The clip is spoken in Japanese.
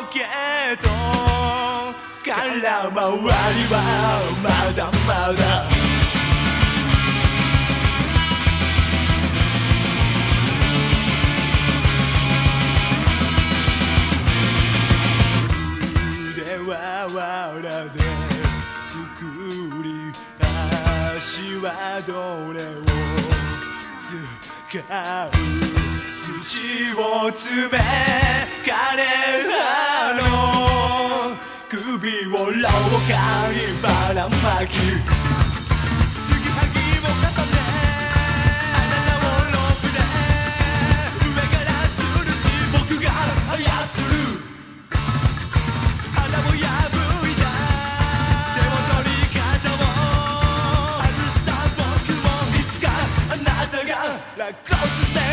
けど空回りはまだまだ腕は藁で作り足はどれを使う土を詰め彼らの首を廊下にばらまき継ぎはぎを重ねあなたをロープで上から吊るし僕が操る穴を破いた手の取り方を外した僕もいつかあなたが落下して